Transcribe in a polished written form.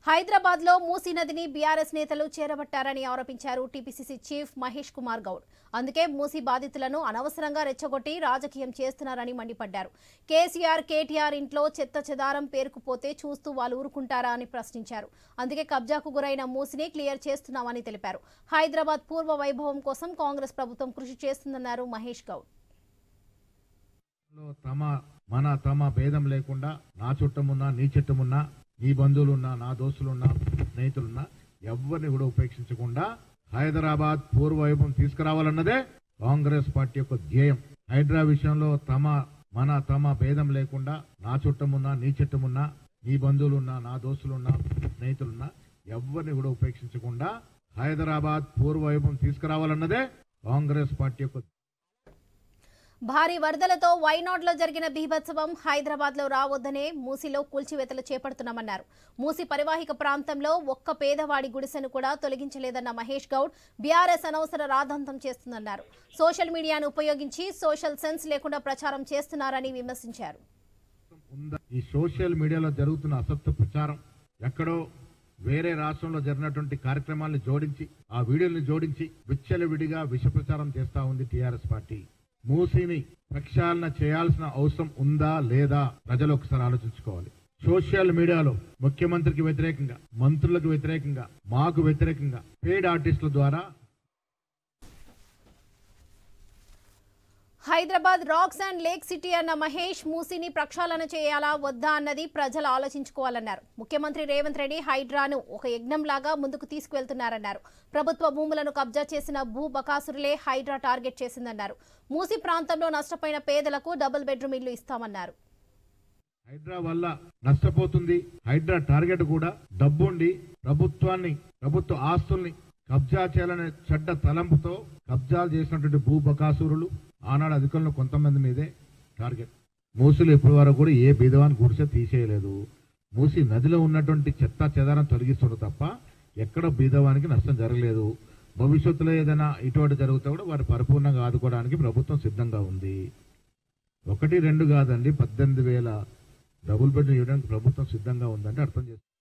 హైదరాబాద్ లో మూసీ నదిని బీఆర్ఎస్ నేతలు చేరబట్టారని ఆరోపించారు టీపీసీసీ చీఫ్ మహేష్ కుమార్ గౌడ్. అందుకే మూసీ బాధితులను అనవసరంగా రెచ్చగొట్టి రాజకీయం చేస్తున్నారని మండిపడ్డారు. కేసీఆర్, కేటీఆర్ ఇంట్లో చెత్త చెదారం పేరుకుపోతే చూస్తూ వాళ్ళు ఊరుకుంటారా అని ప్రశ్నించారు. అందుకే కబ్జాకు గురైన మూసీని క్లియర్ చేస్తున్నామని తెలిపారు. హైదరాబాద్ పూర్వ వైభవం కోసం కాంగ్రెస్ ప్రభుత్వం కృషి చేస్తుందన్నారు మహేష్ గౌడ్. తమ భేదం లేకుండా నా చుట్టమున్నా నీ చుట్టమున్నా నీ బంధువులున్నా నా దోస్తులున్నా స్నేహితులున్నా ఎవరిని కూడా ఉపేక్షించకుండా హైదరాబాద్ పూర్వవైభవం తీసుకురావాలన్నదే కాంగ్రెస్ పార్టీ యొక్క ధ్యేయం. హైదరాబాద్ విషయంలో తమ భేదం లేకుండా నా చుట్టమున్నా నీ చుట్టమున్నా నీ బంధువులున్నా నా దోస్తులున్నా స్నేహితులున్నా ఎవరిని కూడా ఉపేక్షించకుండా హైదరాబాద్ పూర్వవైభవం తీసుకురావాలన్నదే కాంగ్రెస్ పార్టీ యొక్క. భారీ వరదలతో వైనాడ్ లో జరిగిన బీభత్సవం హైదరాబాద్ లో రావద్దనే మూసీలో కూల్చివేతలు చేపడుతున్నామన్నారు. మూసీ పరివాహిక ప్రాంతంలో ఒక్క పేదవాడి గుడిసెను కూడా తొలగించలేదన్న మహేష్ గౌడ్ బీఆర్ఎస్ అనవసర రాద్ధాంతం చేస్తుందన్నారు. సోషల్ మీడియాను ఉపయోగించి సోషల్ సెన్స్ లేకుండా ప్రచారం చేస్తున్నారని విమర్శించారు. ఈ సోషల్ మీడియాలో జరుగుతున్న అసత్య ప్రచారం ఎక్కడో వేరే రాష్ట్రంలో జరిగినటువంటి కార్యక్రమాలను జోడించి ఆ వీడియోలను జోడించి విచ్చలవిడిగా విష ప్రచారం చేస్తా ఉంది టీఆర్ఎస్ పార్టీ. మూసీని ప్రక్షాళన చేయాల్సిన అవసరం ఉందా లేదా ప్రజలు ఒకసారి ఆలోచించుకోవాలి. సోషల్ మీడియాలో ముఖ్యమంత్రికి వ్యతిరేకంగా, మంత్రులకు వ్యతిరేకంగా, మాకు వ్యతిరేకంగా పెయిడ్ ఆర్టిస్టుల ద్వారా Hyderabad rocks and lake city అన్న మహేష్ మూసీని ప్రక్షాళన చేయాలా వద్దా అన్నది ప్రజలు ఆలోచించుకోవాలన్నారు. ముఖ్యమంత్రి రేవంత్ రెడ్డి హైడ్రాను ఒక యజ్ఞంలాగా ముందుకు తీసుకువెళ్తున్నారన్నారు. ప్రభుత్వ భూములను కబ్జా చేసిన భూ బకాసురులే హైడ్రా టార్గెట్ చేసిందన్నారు. మూసీ ప్రాంతంలో నష్టపోయిన పేదలకు డబుల్ బెడ్రూమ్ ఇల్లు ఇస్తామన్నారు. హైడ్రా వల్ల నష్టపోతుంది. హైడ్రా టార్గెట్ కూడా డబ్బుండి ప్రభుత్వ ఆస్తుల్ని కబ్జా చేయాలనే చెడ్డ తలంపుతో కబ్జాలు చేసినటువంటి భూ బకాసురులు ఆనాడు అధికారులు కొంతమంది మీదే టార్గెట్. మూసీలో ఇప్పటి వరకు కూడా ఏ బీదవాని గుడిసె తీసేయలేదు. మూసీ నదిలో ఉన్నటువంటి చెత్త చెదారం తొలగిస్తున్నారు తప్ప ఎక్కడ బీదవానికి నష్టం జరగలేదు. భవిష్యత్తులో ఏదైనా ఇటువంటి జరిగితే కూడా వారు పరిపూర్ణంగా ఆదుకోవడానికి ప్రభుత్వం సిద్ధంగా ఉంది. 1, 2 కాదండి, 18,000 డబుల్ బెడ్రూమ్ ఇవ్వడానికి ప్రభుత్వం సిద్ధంగా ఉందంటే అర్థం చేసుకోండి.